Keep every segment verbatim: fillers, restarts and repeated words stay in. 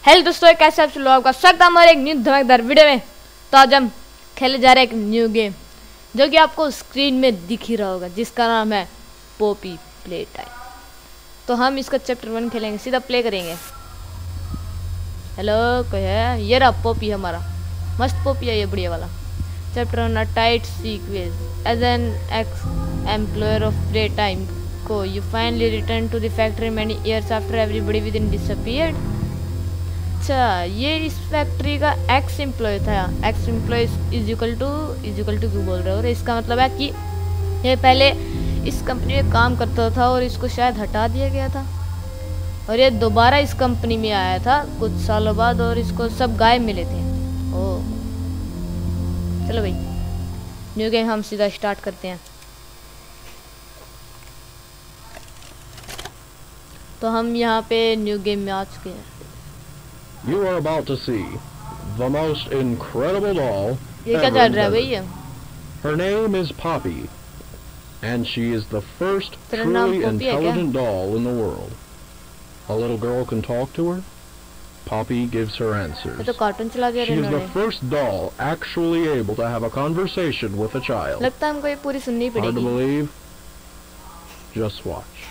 Hello दोस्तों, कैसे आप लोगों का स्वागत है हमारे एक न्यू धमाकेदार वीडियो में। तो आज हम खेले जा रहे हैं एक न्यू गेम जो कि आपको स्क्रीन में दिख ही रहा होगा, जिसका नाम है पॉपी प्ले टाइम। तो हम इसका चैप्टर वन खेलेंगे, सीधा प्ले करेंगे। हेलो कोई है? ये रहा पॉपी हमारा, मस्त पॉपी है ये, बढ़िया वाला। Chapter one, a tight sequence. As an ex employer of play time co you finally return to the factory many years after everybody within disappeared. अच्छा, ये इस फैक्ट्री का एक्स एम्प्लॉय था। Ex employ is equal to is equal to क्यों बोल रहे हो? इसका मतलब है कि ये पहले इस कंपनी में काम करता था और इसको शायद हटा दिया गया था, और ये दोबारा इस कंपनी में आया था कुछ सालों बाद, और इसको सब गायब मिले थे। ओह चलो भाई, न्यू गेम हम सीधा स्टार्ट करते हैं। तो हम यहाँ पे न्यू गेम में आ चुके हैं। You are about to see the most incredible doll ये क्या ever चल रहा है invented. भैया? Her name is Poppy, and she is the first तेरा नाम truly Poppy है क्या? intelligent doll in the world. A little girl can talk to her. Poppy gives her answers. ये तो कार्टून चला दिया She is the इन्होंने। first doll actually able to have a conversation with a child. लगता है हमको ये पूरी सुननी Hard to पड़ेगी। believe? Just watch.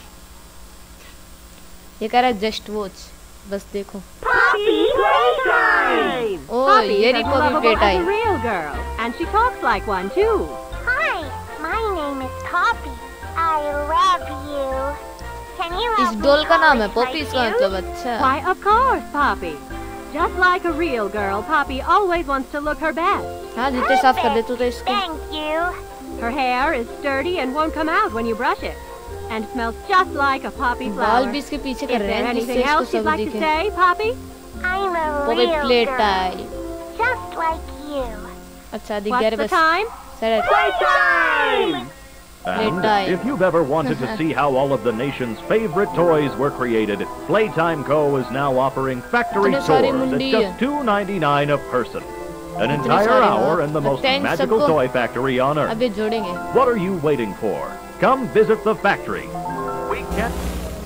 ये कह रहा है जस्ट वॉच, बस देखो। Poppy Playtime! Oh, Poppy ये is रही as Poppy lovable Playtime। as a real girl, and she talks like one too. Hi, my name is Poppy. I love you. Can you help इस me doll का नाम है always Poppy, like इसका you? मतलब। अच्छा, Why, of course, Poppy. Just like a real girl, Poppy always wants to look her best. हाँ जूते साफ कर दे तू तो इसके। Thank you. Her hair is sturdy and won't come out when you brush it, and smells just like a poppy बाल flower. भी इसके पीछे Is कर रहे there हैं जिससे anything इसको else you'd सब like to दिखे। say, Poppy? I'm a Poppy real play girl, time. just like you. अच्छा दिख गया What's रे the बस। time? Sir Playtime! And Playtime. if you've ever wanted to see how all of the nation's favorite toys were created, Playtime Co. is now offering factory इतने tours सारी at मुंडी है। just two ninety-nine a person. An इतने entire सारे hour हो। in the most लगता है इन magical सबको toy factory on Earth. अभी जोड़ेंगे। What are you waiting for? Come visit the factory. We can...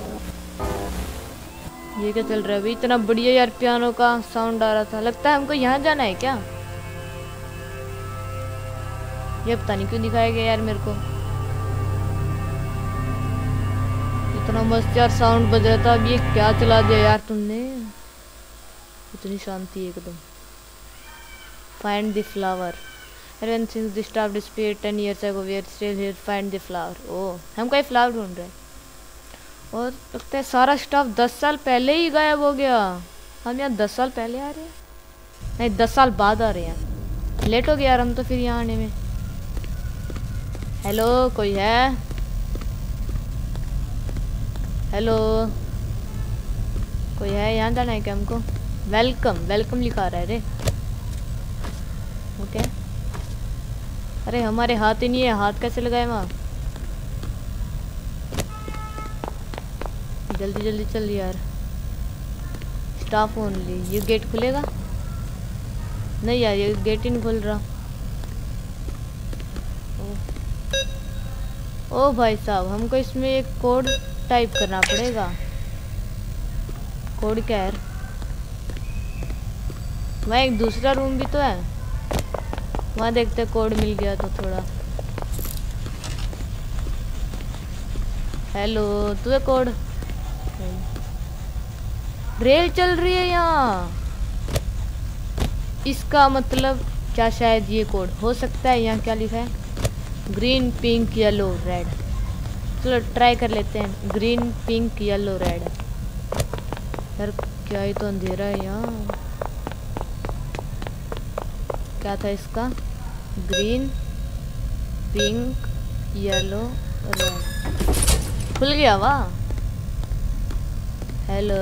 ये क्या चल रहा है भाई? इतना बढ़िया यार पियानो का साउंड आ रहा था। लगता है हमको यहाँ जाना है क्या? ये पता नहीं क्यों दिखाया गया यार मेरे को। इतना मस्त यार साउंड बज रहा था, अब ये क्या चला दिया यार तुमने? इतनी शांति एकदम। Find the flower. Everyone since the staff disappeared ten years ago, we are still here. Find the flower. ओह, हम कोई फ्लावर ढूंढ रहे हैं, और लगता है सारा स्टाफ दस साल पहले ही गायब हो गया। हम यहाँ दस साल पहले आ रहे हैं, नहीं दस साल बाद आ रहे हैं। लेट हो गया यार हम तो फिर यहाँ आने में। हेलो कोई है? हेलो कोई है? यहाँ जाना है क्या हमको? वेलकम वेलकम लिखा रहा है रे। ओके, अरे हमारे हाथ ही नहीं है, हाथ कैसे लगाए वहाँ? जल्दी जल्दी चल यार। Staff only. ये गेट खुलेगा? नहीं यार, ये गेट ही नहीं खुल रहा। ओ, ओ भाई साहब, हमको इसमें एक कोड टाइप करना पड़ेगा। कोड क्या है? वहाँ एक दूसरा रूम भी तो है, वहाँ देखते कोड मिल गया तो थोड़ा। हेलो, तू है कोड? रेल चल रही है यहाँ, इसका मतलब क्या? शायद ये कोड हो सकता है। यहाँ क्या लिखा है? Green pink yellow red. चलो ट्राई कर लेते हैं। Green pink yellow red. यार क्या ही तो अंधेरा है यहाँ। क्या था इसका? Green pink yellow red. खुल गया वाह। हेलो,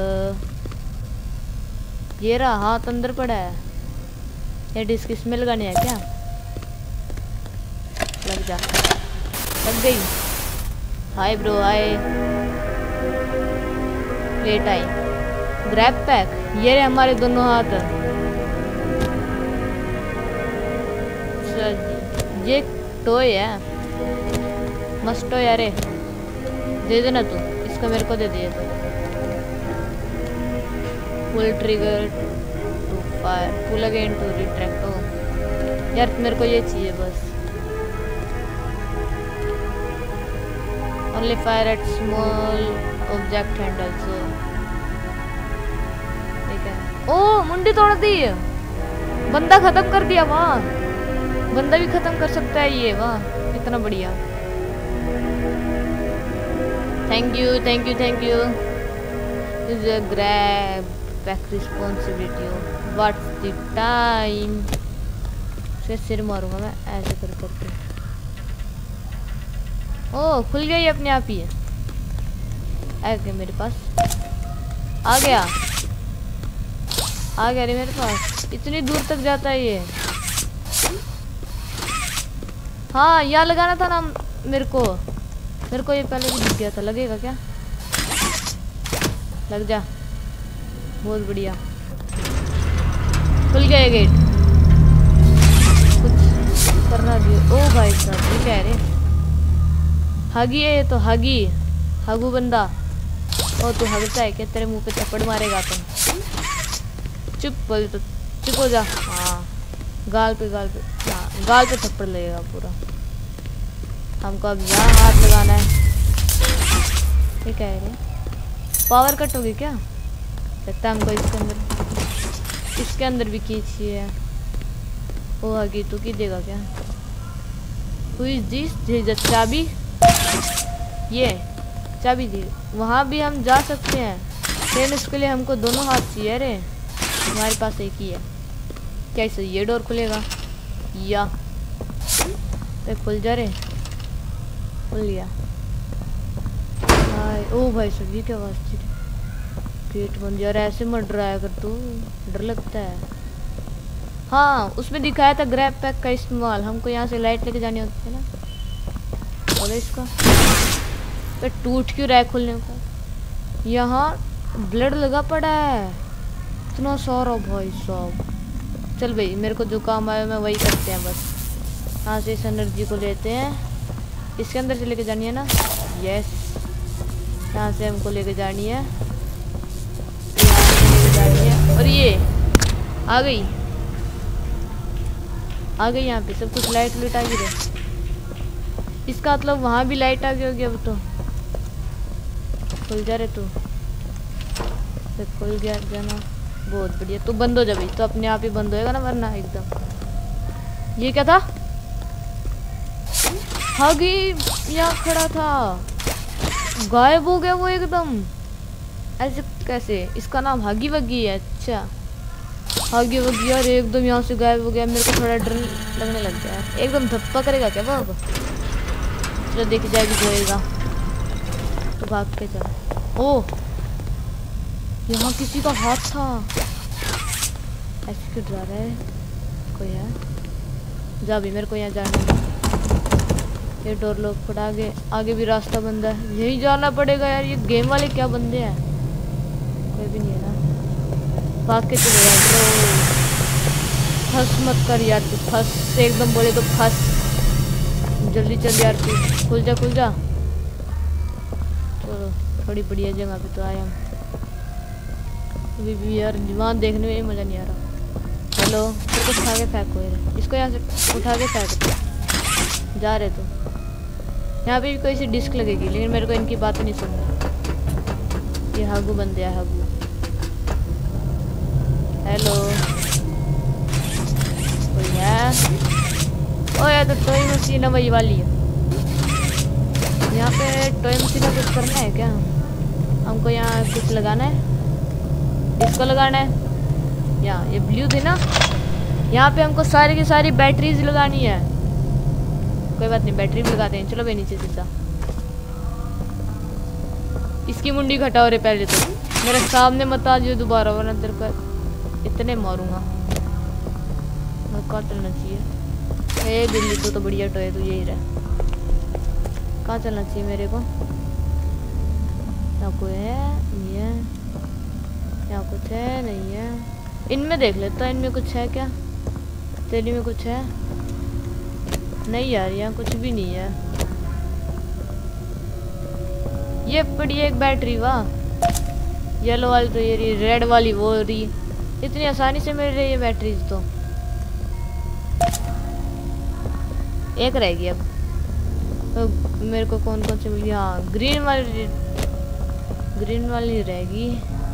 ये रहा, हाथ अंदर पड़ा है। ये डिस्क स्मेल लगाने है क्या? लग जा, लग गई। Hi bro, hi. Play time. Grab pack. ये रहे हमारे दोनों हाथ। ये टॉय है, मस्त टॉय। अरे दे देना तू, इसको मेरे को दे दिए तो। Pull trigger to fire, pull again to retract. हो यार मेरे को ये चाहिए बस। Only fire at small object hand also. ठीक है। ओ मुंडी तोड़ दी, बंदा खत्म कर दिया। वाह, बंदा भी खत्म कर सकता है ये। वाह इतना बढ़िया। Thank you thank you thank you. Is a grab back responsibility. What's the time. से सिर मारूंगा मैं ऐसे कर करके। ओ खुल गया ये अपने आप ही। आ गया मेरे पास, आ गया आ गया रे मेरे पास। इतनी दूर तक जाता है ये। हाँ यहाँ लगाना था ना मेरे को। मेरे को ये पहले भी दिख गया था। लगेगा क्या? लग जा। बहुत बढ़िया, खुल गया ये गेट। कुछ करना भी। ओ भाई साहब ये क्या है रे? हगी है ये तो, हगी हगू बंदा। ओ तू हगता है क्या? तेरे मुंह पे थप्पड़ मारेगा तुम। चुप बोल तो चुप हो जा। हाँ गाल पे गाल पे हाँ गाल पे थप्पड़ लगेगा पूरा। हमको अब यहाँ हाथ लगाना है। ये क्या है रे? पावर कट होगी क्या? लगता है हमको इसके अंदर इसके अंदर भी खींची है। ओ हगी तू की देगा क्या? Who is this? This is चाबी। ये चाबी दी। वहाँ भी हम जा सकते हैं लेकिन उसके लिए हमको दोनों हाथ चाहिए। अरे हमारे पास एक ही है। कैसे ये डोर खुलेगा? या तो खुल जा रे। खुल गया। हाय ओ भाई साहब ये क्या आवाज़ थी? गेट बंद। यार ऐसे मर रहा है अगर तू, डर लगता है। हाँ उसमें दिखाया था ग्रैब पैक का इस्तेमाल। हमको यहाँ से लाइट लेके जानी होती है ना। और इसका पे टूट क्यों रहा है खुलने का? यहाँ ब्लड लगा पड़ा है इतना सारा भाई साहब। चल भाई मेरे को जो काम आया मैं वही करते हैं बस। यहाँ से इस एनर्जी को लेते हैं। इसके अंदर से लेके जानी है ना? यस। यहाँ से हमको लेके जानी है, यहाँ से लेके जानी है। और ये आ गई आ गई यहाँ पे सब कुछ। लाइट लूट आ गई है। इसका मतलब वहाँ भी लाइट आ गई होगी अब तो। खुल जा रे तू। तो खुल गया जाना। बहुत बढ़िया। तू बंद हो जा भाई, तो अपने आप ही बंद होएगा ना वरना एकदम। ये क्या था? हगी यहाँ खड़ा था, गायब हो गया वो एकदम। ऐसे कैसे? इसका नाम हगी वगी है। अच्छा हगी वगी। यार एकदम यहाँ से गायब हो गया। मेरे को थोड़ा डर लगने लग गया। एकदम धप्पा करेगा क्या वो? चलो देख जाएगी जोएगा तो भाग के चल। ओ यहाँ किसी का हाथ था। ऐसे क्यों जा रहा है? कोई है? जा भी मेरे को यहाँ जाना। ये डोर लॉक पड़ा। आगे आगे भी रास्ता बंद है। यही जाना पड़ेगा यार। ये गेम वाले क्या बंदे हैं? कोई भी नहीं है ना। भाग के चले यार। तो फंस मत कर यार तू। फंस एकदम बोले तो फंस। जल्दी चल यार तू। खुल जा खुल जा। चलो थोड़ी बढ़िया जगह पे तो आए हम। अभी भी यार वहाँ देखने में मज़ा नहीं आ रहा। हेलो तेरे को उठा के फेंको यार। इसको यहाँ से उठा के फेंक। जा रहे तो यहाँ पे भी कोई सी डिस्क लगेगी लेकिन मेरे को इनकी बातें नहीं सुननी। ये हागू बंदे है हागू। हेलो कोई है? ओ यार तो टॉय मशीन वही वाली है। यहाँ पे टॉय मशीन कुछ करना है क्या? हमको यहाँ कुछ लगाना है। इसको लगाना है। यहाँ ये ब्लू थी ना, यहाँ पे हमको सारी की सारी बैटरीज लगानी है। कोई बात नहीं बैटरी भी लगाते हैं। चलो भाई नीचे सीधा। इसकी मुंडी घटाओ रे पहले तो। मेरे सामने मत आ जाओ दोबारा वरना तेरे को इतने मारूंगा। कहाँ चलना चाहिए? ए बिल्ली तो, तो बढ़िया टॉय तू यही रह। कहाँ चलना चाहिए मेरे को? यहाँ कोई है नहीं है? यहाँ कुछ है नहीं है? इनमें देख लेता इनमें कुछ है क्या? तेरी में कुछ है? नहीं यार यहाँ कुछ भी नहीं है। ये पड़ी है एक बैटरी। वाह येलो वाली तो ये रही, रेड वाली वो रही। इतनी आसानी से मिल रही है बैटरीज तो। एक रहेगी अब तो मेरे को कौन कौन सी मिली? हाँ ग्रीन वाली, ग्रीन वाली रहेगी।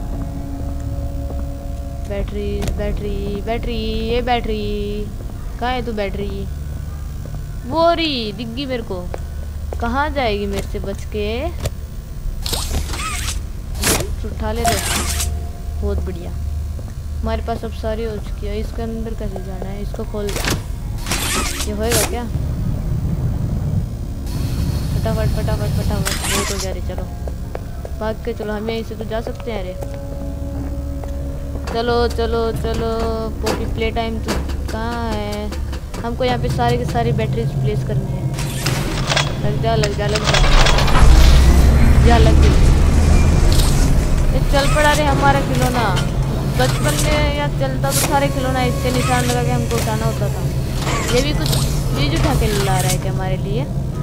बैटरी बैटरी बैटरी ये बैटरी कहाँ है तू? बैटरी वो रही दिख गई मेरे को। कहाँ जाएगी मेरे से बच के? उठा ले दे। बहुत बढ़िया, हमारे पास अब सारी हो चुकी है। इसके अंदर कैसे जाना है? इसको खोल, ये होएगा क्या? फटाफट फटाफट फटाफट बहुत हो गया रे। चलो भाग के चलो, हम यहीं से तो जा सकते हैं। अरे चलो चलो चलो पॉपी प्ले टाइम तो कहाँ है? हमको यहाँ पे सारी की सारी बैटरीज प्लेस करनी है। लग जा लग जा लग जा जा लग गई। ये चल पड़ा रे हमारा खिलौना। बचपन में या चलता तो सारे खिलौना इससे निशान लगा के हमको उठाना होता था। ये भी कुछ चीज उठा के ला रहा है क्या हमारे लिए?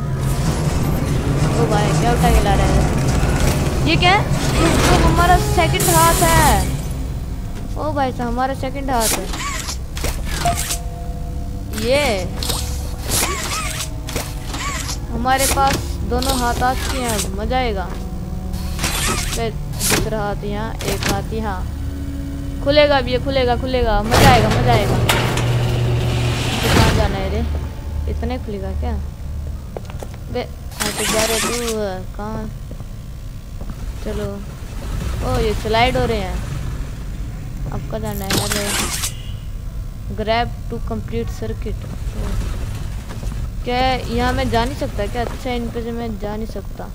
ओ भाई क्या उठा के ला रहा है? ये क्या है? तो हमारा सेकंड हाथ है। ओ भाई साहब हमारा सेकंड हाथ है ये। हमारे पास दोनों हाथ आ चुके हैं, मजा आएगा। दूसरा हाथ यहाँ, एक हाथ यहाँ। खुलेगा भी ये, खुलेगा खुलेगा, मजा आएगा मजा आएगा। कहाँ जाना है रे? इतने खुलेगा क्या? बे हाँ तो जा रहे तू कहाँ? चलो ओ ये स्लाइड हो रहे हैं। अब कहाँ जाना है यार? Grab to complete circuit. क्या यहाँ मैं जा नहीं सकता क्या? अच्छा इन पे से मैं जा नहीं सकता।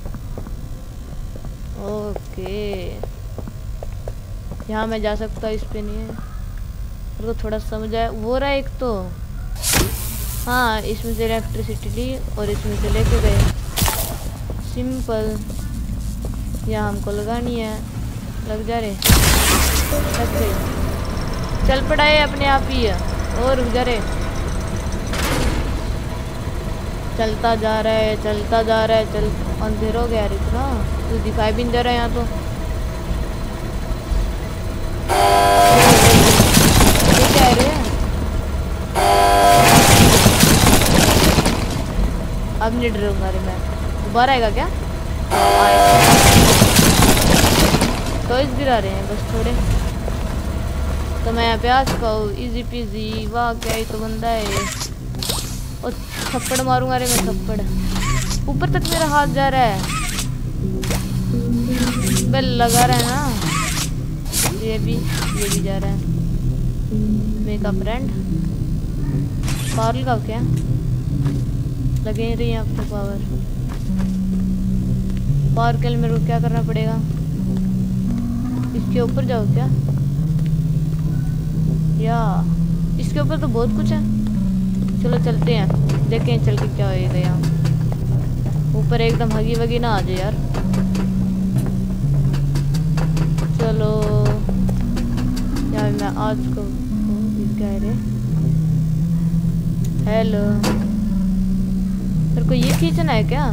ओके यहाँ मैं जा सकता, इस पे नहीं है। मेरे को थोड़ा समझ आया। वो रहा एक तो, हाँ इसमें से इलेक्ट्रिसिटी ली और इसमें से लेके गए। सिंपल, यहाँ हमको लगानी है। लग जा रहे, लग गई। चल पड़ा है अपने आप ही है। और रुक जा रहे, चलता जा रहा है चलता जा रहा है। चल अंधेरा हो गया यार इतना, तो दिखाई भी नहीं दे रहा है यहाँ तो। ये क्या है रे? अब नहीं डरूंगा रे मैं। दोबारा आएगा क्या? टॉयज गिरा रहे हैं बस थोड़े, तो मैं यहाँ पे आ चुका हूँ। Easy peasy. वाह क्या ही तो बंदा है। और थप्पड़ मारूंगा रे मैं, थप्पड़। ऊपर तक मेरा हाथ जा रहा है। बेल लगा रहा है ना। ये भी ये भी जा रहा है। मेरा फ्रेंड पावर का क्या लगे रही है आपको? पावर पावर के लिए मेरे को क्या करना पड़ेगा? इसके ऊपर जाओ क्या? या इसके ऊपर तो बहुत कुछ है। चलो चलते हैं, देखें चल के क्या होएगा यहाँ। ऊपर एकदम हगी वगी ना आ जाए यार। चलो यार मैं आज को क्या रे? हेलो, तेरे को ये खींचना है क्या?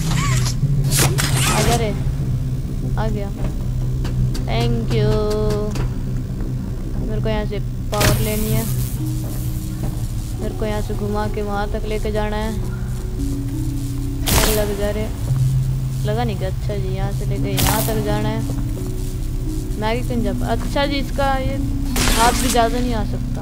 आ जा रे, आ गया। Thank you. मेरे को यहाँ से पावर लेनी है। मेरे को यहाँ से घुमा के वहाँ तक लेके जाना है। लग जा रहे, लगा नहीं क्या? अच्छा जी यहाँ से लेके यहाँ तक जाना है। मैगी कहीं जा। अच्छा जी इसका ये हाथ भी ज़्यादा नहीं आ सकता।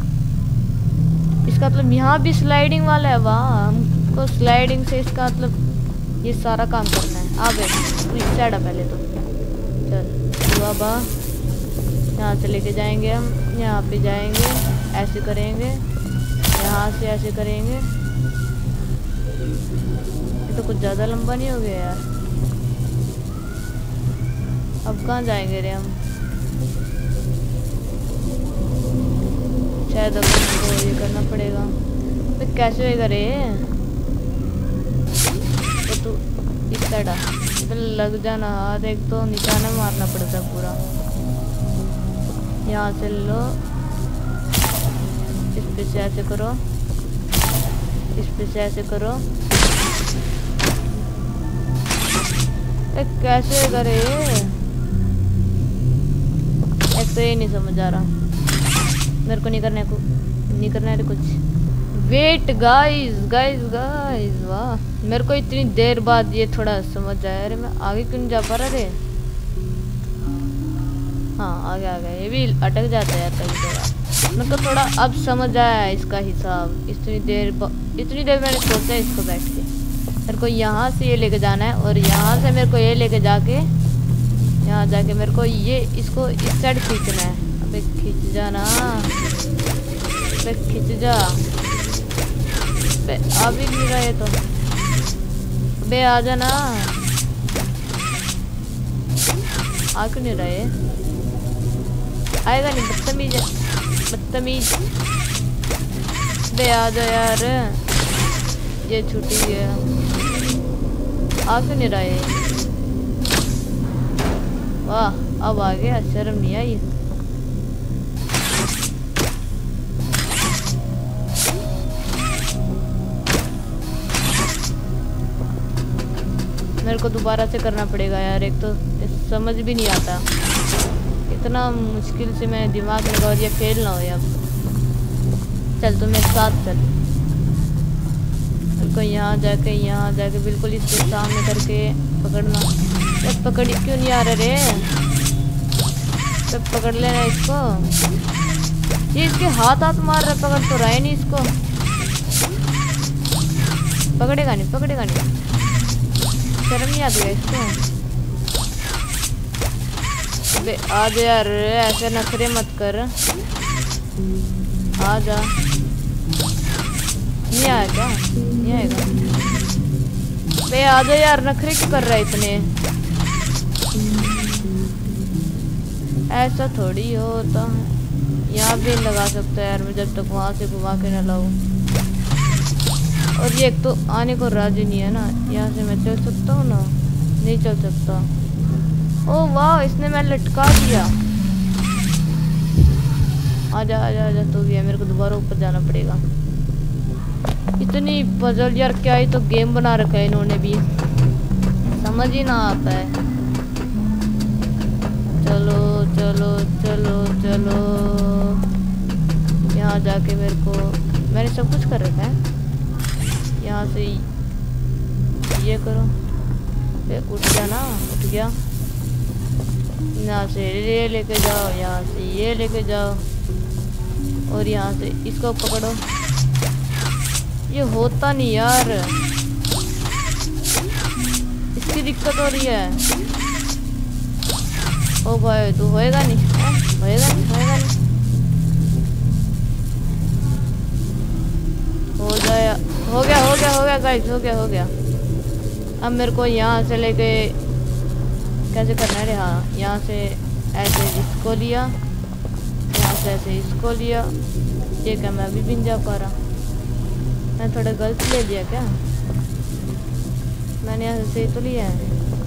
इसका मतलब यहाँ भी स्लाइडिंग वाला है। वाह, हमको स्लाइडिंग से इसका मतलब ये सारा काम करना है। आ गए इस साइड पहले तो। चल बाबा यहाँ से लेके जाएंगे हम। यहाँ पे जाएंगे, ऐसे करेंगे, यहाँ से ऐसे करेंगे। ये तो कुछ ज़्यादा लंबा नहीं हो गया यार। अब कहाँ जाएंगे रे हम? शायद अब हमको ये करना पड़ेगा। तो कैसे होएगा रे? तो तू इस साइड आ, तो लग जाना हाथ। एक तो निशाना मारना पड़ता पूरा। यहाँ से लो, इस पे से ऐसे करो, इस पे से ऐसे करो। कैसे करे? तो ये नहीं समझ आ रहा मेरे को। नहीं करना को नहीं करना है कुछ। वेट गाइस गाइस गाइस, वाह मेरे को इतनी देर बाद ये थोड़ा समझ आया। अरे मैं आगे क्यों नहीं जा पा रहा रे? हाँ आगे आ गया। ये भी अटक जाता है यार कभी कभार। मेरे को थोड़ा अब समझ आया इसका हिसाब। इतनी देर इतनी देर मैंने सोचा इसको बैठ के। मेरे को यहाँ से ये लेके जाना है और यहाँ से मेरे को ये लेके जाके यहाँ जाके मेरे को ये इसको इस साइड खींचना है। अबे खींच जाना, अबे खींच जा। अबे आ भी नहीं रहा है तो। अबे आ जाना, आ क्यों नहीं रहा है? आएगा नहीं, बदतमीज है बदतमीज। अबे आ जा यार, ये छुट्टी है। आ क्यों नहीं रहा है? वाह अब आ गया, शर्म नहीं आई। मेरे को दोबारा से करना पड़ेगा यार। एक तो समझ भी नहीं आता, इतना मुश्किल से मैं दिमाग लगा और ये फेल ना हो। अब चल तू मेरे साथ चल। मेरे को यहाँ जाके यहाँ जाके बिल्कुल इसके सामने करके पकड़ना। जब पकड़ क्यों नहीं आ रहा रे? तब पकड़ लेना इसको। ये इसके हाथ हाथ मार रहा, पकड़ तो रहा है नहीं इसको। पकड़ेगा नहीं पकड़ेगा नहीं, शर्म नहीं आती है इसको। अबे आ जा यार, ऐसे नखरे मत कर। आ जा। नहीं आया क्या? नहीं आएगा। अबे आ जा यार, नखरे क्यों कर रहा है इतने? ऐसा थोड़ी होता है। यहाँ भी लगा सकता है यार मैं, जब तक वहाँ से घुमा के ना लाऊं। और ये एक तो आने को राजी नहीं है ना। यहाँ से मैं चल सकता हूँ ना? नहीं चल सकता। ओह वाह, इसने मैं लटका दिया। आजा आजा आजा तो भी है। मेरे को दोबारा ऊपर जाना पड़ेगा। इतनी पजल यार, क्या ही तो गेम बना रखा है इन्होंने भी, समझ ही ना आता है। चलो चलो चलो चलो, यहाँ जाके मेरे को, मैंने सब कुछ कर रखा है। यहाँ से ये करो, फिर उठ जाना। उठ गया। यहाँ से ये लेके जाओ, यहाँ से ये लेके जाओ और यहाँ से इसको पकड़ो। ये होता नहीं यार, इसकी दिक्कत हो रही है। ओ भाई तू होएगा नहीं, होएगा नहीं होएगा नहीं। हो जाए, हो गया हो गया हो गया गाइस, हो गया हो गया। अब मेरे को यहाँ से लेके कैसे करना है रे? हाँ यहाँ से ऐसे इसको लिया, यहाँ से ऐसे इसको लिया। ये क्या मैं अभी भी नहीं जा पा रहा? मैं थोड़ा गलत ले लिया क्या? मैंने यहाँ से तो लिया है।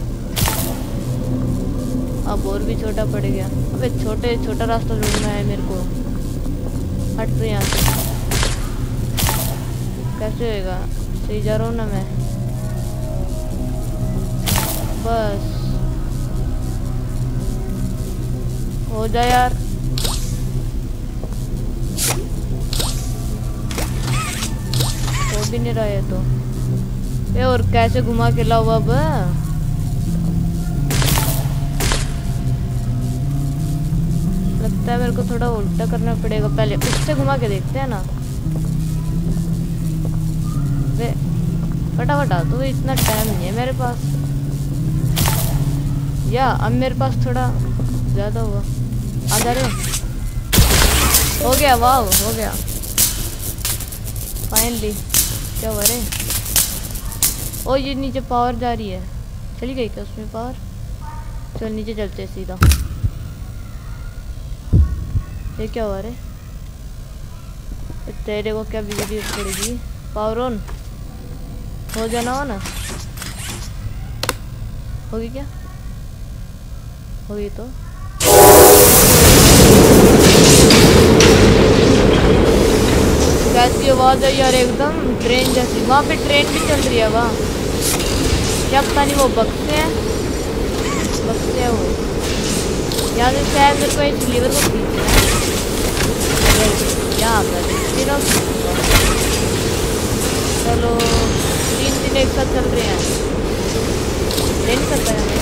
अब और भी छोटा पड़ गया। अबे छोटे छोटा रास्ता ढूंढना है मेरे को। हट तो यहाँ से। कैसे होएगा? सही जा रहा हूँ ना मैं? बस हो जाए यार। हो भी नहीं रहा है तो ये, और कैसे घुमा के लाओ अब? लगता है मेरे को थोड़ा उल्टा करना पड़ेगा। पहले उससे घुमा के देखते हैं ना। वे फटाफट आ, तो इतना टाइम नहीं है मेरे पास। या अब मेरे पास थोड़ा ज़्यादा हुआ। आ जा रे। हो गया, वाह हो गया फाइनली। क्या हुआ रे? ओ ये नीचे पावर जा रही है। चली गई क्या उसमें पावर? चल नीचे चलते सीधा। ये क्या हुआ रे? तेरे को क्या बिजली पड़ेगी? पावर ऑन हो जाना हो ना? होगी क्या? होगी तो कैसी आवाज है यार, एकदम ट्रेन जैसी। वहाँ पे ट्रेन भी चल रही है वहाँ। क्या पता नहीं वो बक्से हैं, बक्से हैं वो। यहाँ से शायद मेरे को इस लीवर को खींचना है। यहाँ पर तीनों चलो तीन दिन एक साथ चल रहे हैं, ले नहीं सकता है।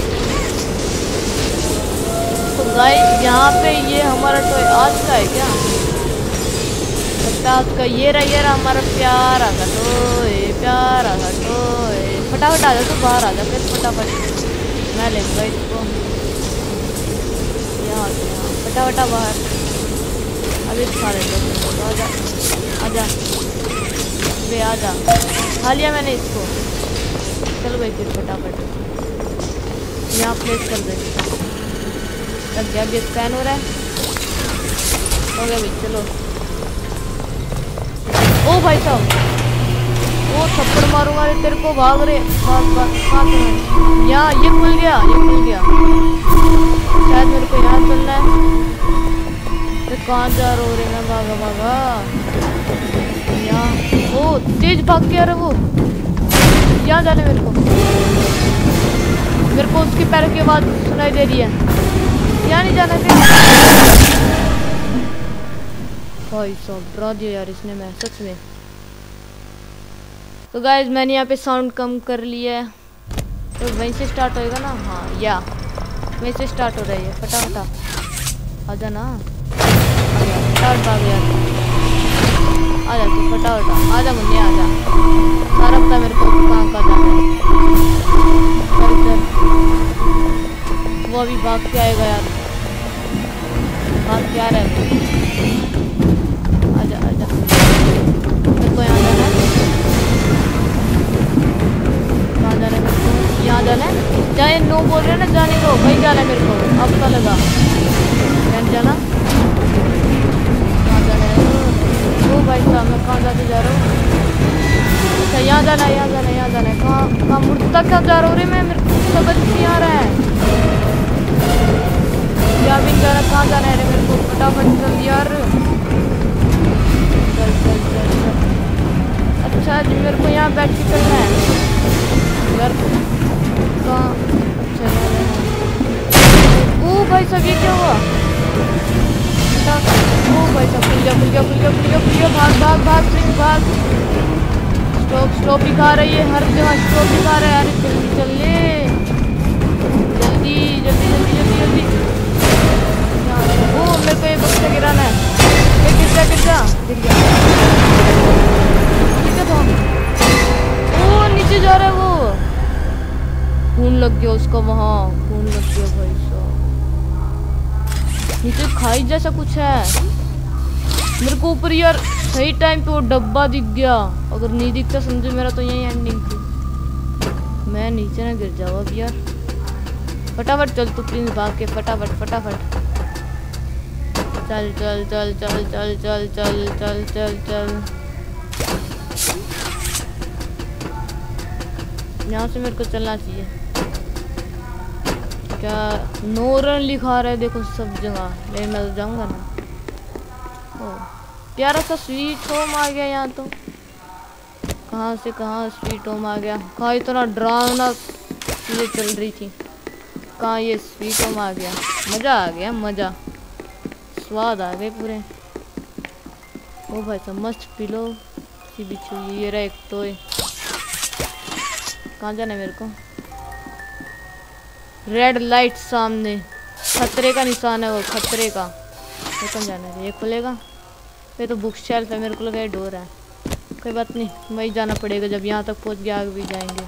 तो गाइस यहाँ पे ये हमारा टॉय आज का है क्या? लगता है आज का ये रहा ये रहा हमारा प्यारा सा टॉय, प्यारा सा टॉय। फटाफट आ जा तो बाहर आ जा फिर फटाफट, मैं लेंगा इसको यहाँ यहाँ फटाफटा बाहर। अभी खा लेते आजा आजा वे आजा, खा लिया मैंने इसको। चलो भाई फिर फटाफट यहाँ प्लेस कर दे। लग गया, अभी स्कैन हो रहा है, हो गया भाई। चलो ओ भाई साहब, वो थप्पड़ मारूंगा रे तेरे को, भाग रहे भाग भाग भाग। यहाँ ये खुल गया, ये खुल गया, शायद मेरे को यहाँ चलना है। तो कहाँ जा रहे हो रे? मैं भागा भागा यहाँ। ओ तेज भाग गया रे वो, यहाँ जाने मेरे को, मेरे को उसकी पैर की आवाज सुनाई दे रही है। यहाँ नहीं जाना फिर। भाई साहब डरा दिया यार इसने, मैं सच में। तो गाइज मैंने यहाँ पे साउंड कम कर लिया है, तो वहीं से स्टार्ट होएगा ना? हाँ या वहीं से स्टार्ट हो रही है। फटाफटा आजा ना, फटाफट भाग यार, आजा तू फटाफट, आजा मुन्नी आजा। सारा पता मेरे को कहाँ का जाना है। चल चल, वो अभी भाग के आएगा यार, भाग के आ रहा है। आजा आजा, मेरे को यहाँ जाना है, कहाँ जाना है मेरे को? यहाँ जाना है। चाहे नो बोल रहे ना, जाने दो भाई, जाना है मेरे को। अब पता लगा यहाँ जाना, कहाँ जाना है? ओ भाई साहब मैं कहाँ जाके जा रहा हूँ? अच्छा यहाँ जाना है, यहाँ जाना है, यहाँ जाना है। कहाँ कहाँ मुड़ता क्या जा रहा हूँ रे मैं? मेरे को समझ नहीं आ रहा है। यहाँ भी जाना, कहाँ जाना है रे मेरे को? फटाफट चल यार, चल चल चल चल। अच्छा जी मेरे को यहाँ बैठ के चलना है यार, कहाँ? अच्छा ओ भाई साहब ये क्या हुआ? ओ भाई साहब खुल गया खुल गया खुल गया खुल गया खुल गया। भाग भाग भाग सिंह भाग। स्टॉप स्टॉप दिखा रही है, हर जगह स्टॉप दिखा रहा है। अरे जल्दी चल ले, जल्दी जल्दी जल्दी जल्दी जल्दी। ओ मेरे को ये बक्सा गिराना है, ये गिर जा गिर जा गिर गया। ठीक है तो ओ नीचे जा रहा है वो, खून लग गया उसका, वहाँ खून लग गया भाई साहब। नीचे खाई जैसा कुछ है मेरे को ऊपर यार। सही टाइम पे वो डब्बा दिख गया, अगर नहीं दिखता समझो मेरा तो यही एंडिंग थी। मैं नीचे ना गिर जाऊँ अब यार। फटाफट चल तू प्रिंस, भाग के फटाफट फटाफट चल चल चल चल चल चल चल चल चल चल। यहाँ से मेरे को चलना चाहिए। क्या नो रन लिखा रहा है देखो सब जगह, लेकिन मैं तो जाऊँगा ना। ओ प्यारा सा स्वीट होम आ गया यहाँ तो। कहाँ से कहाँ स्वीट होम आ गया? कहाँ इतना डरावना चीज़ें चल रही थी, कहाँ ये स्वीट होम आ गया। मज़ा आ गया, मज़ा स्वाद आ गए पूरे। ओ भाई साहब मस्त पिलो सी बिछी हुई, ये रहा एक टॉय। कहाँ जाना है मेरे को? रेड लाइट सामने, खतरे का निशान है वो, खतरे का। ये कहाँ जाना है? ये खुलेगा? ये तो बुक शेल्फ है, मेरे को लगा ये डोर है। कोई बात नहीं, वही जाना पड़ेगा, जब यहाँ तक पहुँच गया आगे भी जाएंगे।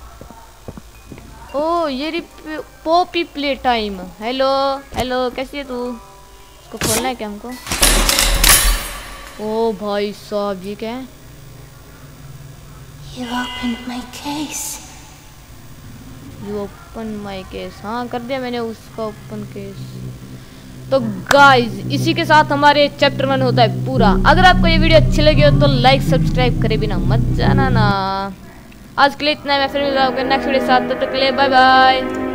ओ ये रही Poppy play time. Hello hello कैसी है तू? इसको खोलना है क्या हमको? ओ भाई साहब ये क्या है? You opened my case. You open my case। हाँ कर दिया मैंने उसका ओपन केस। तो गाइज इसी के साथ हमारे चैप्टर वन होता है पूरा। अगर आपको ये वीडियो अच्छी लगी हो तो लाइक सब्सक्राइब करे बिना मत जाना ना। आज के लिए इतना है, मैं फिर मिलूंगा नेक्स्ट वीडियो के साथ, तब तक के लिए बाय बाय।